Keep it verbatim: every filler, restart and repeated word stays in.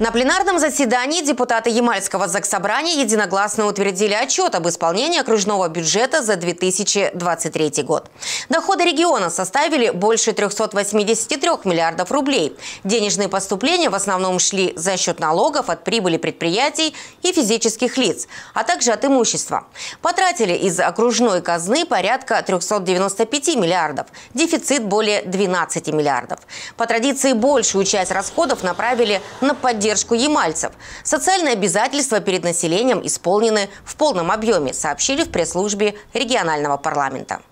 На пленарном заседании депутаты Ямальского заксобрания единогласно утвердили отчет об исполнении окружного бюджета за две тысячи двадцать третий год. Доходы региона составили больше трёхсот восьмидесяти трёх миллиардов рублей. Денежные поступления в основном шли за счет налогов от прибыли предприятий и физических лиц, а также от имущества. Потратили из окружной казны порядка трёхсот девяноста пяти миллиардов, дефицит более двенадцати миллиардов. По традиции большую часть расходов направили на поддержку ямальцев. Социальные обязательства перед населением исполнены в полном объеме, сообщили в пресс-службе регионального парламента.